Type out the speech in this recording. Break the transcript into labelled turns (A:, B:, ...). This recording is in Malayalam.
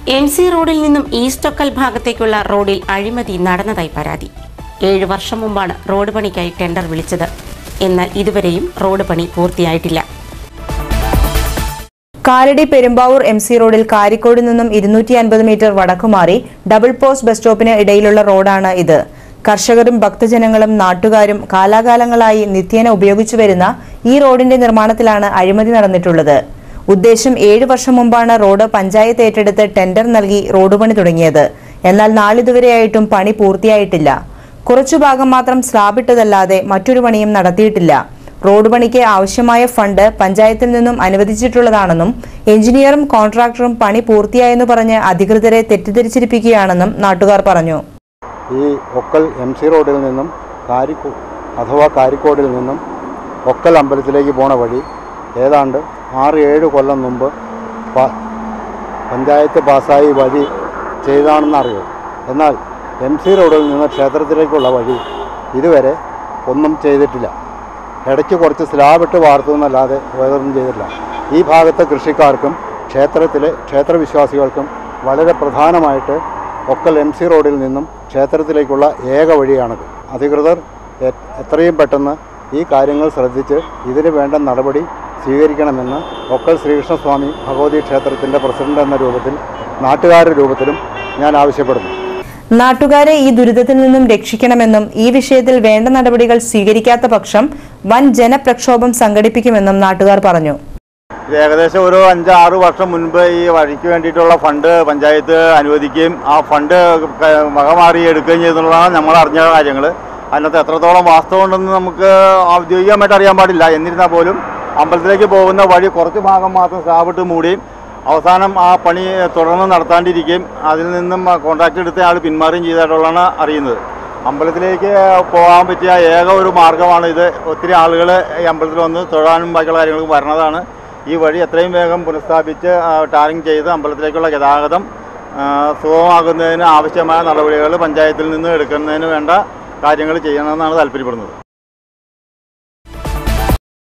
A: MC റോഡിൽ നിന്നും ഈസ്റ്റ് ഒക്കൽ ഭാഗത്തേക്കുള്ള റോഡിൽ അഴിമതി നടന്നതായി പരാതി. 7 വർഷം മുമ്പാണ് റോഡ് പണിക്കായി ടെൻഡർ വിളിച്ചത്. എന്നാൽ ഇതുവരെയും റോഡ് പണി പൂർത്തിയായിട്ടില്ല.
B: കാലടി പെരുമ്പാവൂർ MC റോഡിൽ കാരിക്കോട് നിന്നും 250 മീറ്റർ വടക്കുമാറി ഡബിൾ പോസ്റ്റ് ബസ് സ്റ്റോപ്പിന് ഇടയിലുള്ള റോഡാണ് ഇത്. കർഷകരും ഭക്തജനങ്ങളും നാട്ടുകാരും കാലാകാലങ്ങളായി നിത്യേന ഉപയോഗിച്ചു വരുന്ന ഈ റോഡിന്റെ നിർമ്മാണത്തിലാണ് അഴിമതി നടന്നിട്ടുള്ളത്. ഉദ്ദേശം 7 വർഷം മുമ്പാണ് റോഡ് പഞ്ചായത്ത് ഏറ്റെടുത്ത് ടെൻഡർ നൽകി റോഡ് പണി തുടങ്ങിയത്. എന്നാൽ നാളിതുവരെയായിട്ടും പണി പൂർത്തിയായിട്ടില്ല. കുറച്ചു ഭാഗം മാത്രം സ്ലാബിട്ടതല്ലാതെ മറ്റൊരു പണിയും നടത്തിയിട്ടില്ല. റോഡ് പണിക്ക് ആവശ്യമായ ഫണ്ട് പഞ്ചായത്തിൽ നിന്നും അനുവദിച്ചിട്ടുള്ളതാണെന്നും എഞ്ചിനീയറും കോൺട്രാക്ടറും പണി പൂർത്തിയായെന്ന് പറഞ്ഞ് അധികൃതരെ തെറ്റിദ്ധരിച്ചിരിക്കുകയാണെന്നും നാട്ടുകാർ പറഞ്ഞു.
C: ഈ ഒക്കൽ MC റോഡിൽ നിന്നും കാരിക്കോടിൽ നിന്നും ഒക്കൽ അമ്പലത്തിലേക്ക് പോണ വഴി ഏതാണ്ട് 6-7 കൊല്ലം മുമ്പ് പഞ്ചായത്ത് പാസ്സായി വഴി ചെയ്താണെന്ന് അറിയും. എന്നാൽ MC റോഡിൽ നിന്ന് ക്ഷേത്രത്തിലേക്കുള്ള വഴി ഇതുവരെ ഒന്നും ചെയ്തിട്ടില്ല. ഇടയ്ക്ക് കുറച്ച് സ്ലാബിട്ട് വാർത്തു എന്നല്ലാതെ വേറൊന്നും ചെയ്തിട്ടില്ല. ഈ ഭാഗത്തെ കൃഷിക്കാർക്കും ക്ഷേത്രവിശ്വാസികൾക്കും വളരെ പ്രധാനമായിട്ട് ഒക്കൽ MC റോഡിൽ നിന്നും ക്ഷേത്രത്തിലേക്കുള്ള ഏക വഴിയാണത്. അധികൃതർ എത്രയും പെട്ടെന്ന് ഈ കാര്യങ്ങൾ ശ്രദ്ധിച്ച് ഇതിന് വേണ്ട നടപടി സ്വീകരിക്കണമെന്ന് ഒക്കൽ ശ്രീകൃഷ്ണസ്വാമി ഭഗവതി ക്ഷേത്രത്തിൻ്റെ പ്രസിഡന്റ് എന്ന രൂപത്തിൽ നാട്ടുകാരുടെ രൂപത്തിലും ഞാൻ ആവശ്യപ്പെടുന്നു.
B: നാട്ടുകാരെ ഈ ദുരിതത്തിൽ നിന്നും രക്ഷിക്കണമെന്നും ഈ വിഷയത്തിൽ വേണ്ട നടപടികൾ സ്വീകരിക്കാത്ത പക്ഷം വൻ ജനപ്രക്ഷോഭം സംഘടിപ്പിക്കുമെന്നും നാട്ടുകാർ പറഞ്ഞു.
D: ഏകദേശം ഒരു 5-6 വർഷം മുൻപ് ഈ വഴിക്ക് വേണ്ടിയിട്ടുള്ള ഫണ്ട് പഞ്ചായത്ത് അനുവദിക്കുകയും ആ ഫണ്ട് വകമാറി എടുക്കുകയും ചെയ്തെന്നുള്ളതാണ് നമ്മൾ അറിഞ്ഞ കാര്യങ്ങൾ. അതിനകത്ത് എത്രത്തോളം വാസ്തവമുണ്ടെന്ന് നമുക്ക് ഔദ്യോഗികമായിട്ട് അറിയാൻ പാടില്ല. എന്നിരുന്നാൽ പോലും അമ്പലത്തിലേക്ക് പോകുന്ന വഴി കുറച്ച് ഭാഗം മാത്രം സ്ലാബിട്ട് മൂടിയും അവസാനം ആ പണി തുടർന്ന് നടത്താണ്ടിരിക്കുകയും അതിൽ നിന്നും കോൺട്രാക്ട് എടുത്ത ആൾ പിന്മാറുകയും ചെയ്തിട്ടുള്ളതാണ് അറിയുന്നത്. അമ്പലത്തിലേക്ക് പോകാൻ പറ്റിയ ഏക ഒരു മാർഗ്ഗമാണ് ഇത്. ഒത്തിരി ആളുകൾ ഈ അമ്പലത്തിൽ വന്ന് തൊഴാനും ബാക്കിയുള്ള കാര്യങ്ങൾക്ക് വരുന്നതാണ്. ഈ വഴി എത്രയും വേഗം പുനഃസ്ഥാപിച്ച് ടാറിങ് ചെയ്ത് അമ്പലത്തിലേക്കുള്ള ഗതാഗതം സുഗമമാകുന്നതിന് ആവശ്യമായ നടപടികൾ പഞ്ചായത്തിൽ നിന്ന് എടുക്കുന്നതിന് വേണ്ട കാര്യങ്ങൾ ചെയ്യണമെന്നാണ് താല്പര്യപ്പെടുന്നത്.